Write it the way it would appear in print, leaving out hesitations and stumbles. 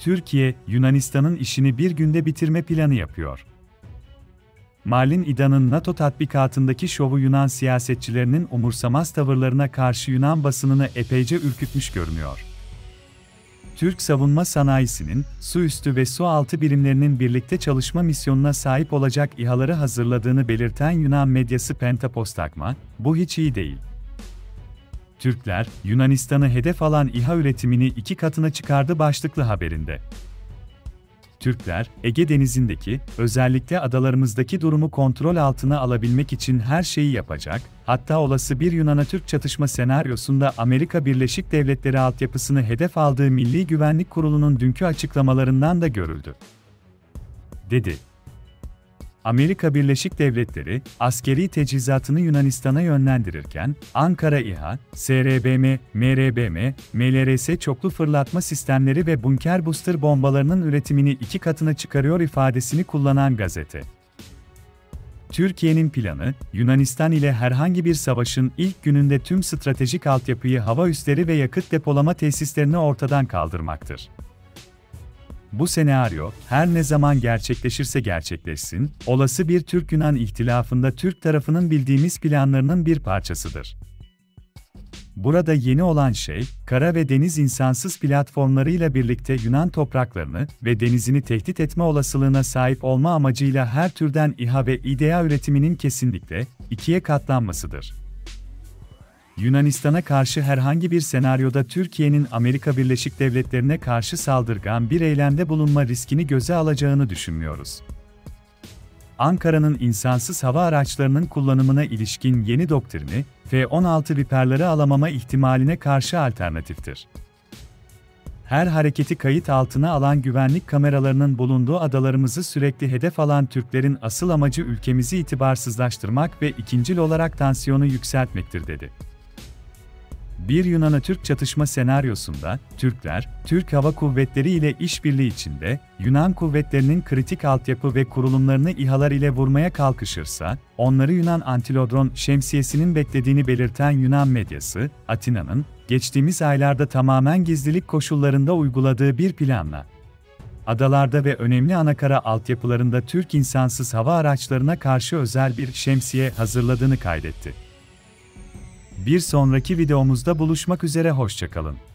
Türkiye, Yunanistan'ın işini bir günde bitirme planı yapıyor. Malin İda'nın NATO tatbikatındaki şovu Yunan siyasetçilerinin umursamaz tavırlarına karşı Yunan basınını epeyce ürkütmüş görünüyor. Türk savunma sanayisinin, su üstü ve su altı birimlerinin birlikte çalışma misyonuna sahip olacak İHA'ları hazırladığını belirten Yunan medyası Pentapostakma, bu hiç iyi değil. Türkler, Yunanistan'ı hedef alan İHA üretimini 2 katına çıkardı başlıklı haberinde. Türkler, Ege Denizi'ndeki, özellikle adalarımızdaki durumu kontrol altına alabilmek için her şeyi yapacak, hatta olası bir Yunan-Türk çatışma senaryosunda Amerika Birleşik Devletleri altyapısını hedef aldığı Milli Güvenlik Kurulu'nun dünkü açıklamalarından da görüldü, dedi. Amerika Birleşik Devletleri, askeri teçhizatını Yunanistan'a yönlendirirken, Ankara İHA, SRBM, MRBM, MLRS çoklu fırlatma sistemleri ve bunker booster bombalarının üretimini 2 katına çıkarıyor ifadesini kullanan gazete. Türkiye'nin planı, Yunanistan ile herhangi bir savaşın ilk gününde tüm stratejik altyapıyı hava üsleri ve yakıt depolama tesislerini ortadan kaldırmaktır. Bu senaryo, her ne zaman gerçekleşirse gerçekleşsin, olası bir Türk-Yunan ihtilafında Türk tarafının bildiğimiz planlarının bir parçasıdır. Burada yeni olan şey, kara ve deniz insansız platformlarıyla birlikte Yunan topraklarını ve denizini tehdit etme olasılığına sahip olma amacıyla her türden İHA ve İDA üretiminin kesinlikle 2'ye katlanmasıdır. Yunanistan'a karşı herhangi bir senaryoda Türkiye'nin Amerika Birleşik Devletleri'ne karşı saldırgan bir eylemde bulunma riskini göze alacağını düşünmüyoruz. Ankara'nın insansız hava araçlarının kullanımına ilişkin yeni doktrini, F-16 Viper'ları alamama ihtimaline karşı alternatiftir. Her hareketi kayıt altına alan güvenlik kameralarının bulunduğu adalarımızı sürekli hedef alan Türklerin asıl amacı ülkemizi itibarsızlaştırmak ve ikincil olarak tansiyonu yükseltmektir, dedi. Bir Yunan-Türk çatışma senaryosunda, Türkler, Türk Hava Kuvvetleri ile işbirliği içinde, Yunan kuvvetlerinin kritik altyapı ve kurulumlarını İHA'lar ile vurmaya kalkışırsa, onları Yunan antilodron şemsiyesinin beklediğini belirten Yunan medyası, Atina'nın, geçtiğimiz aylarda tamamen gizlilik koşullarında uyguladığı bir planla, adalarda ve önemli anakara altyapılarında Türk insansız hava araçlarına karşı özel bir şemsiye hazırladığını kaydetti. Bir sonraki videomuzda buluşmak üzere, hoşça kalın.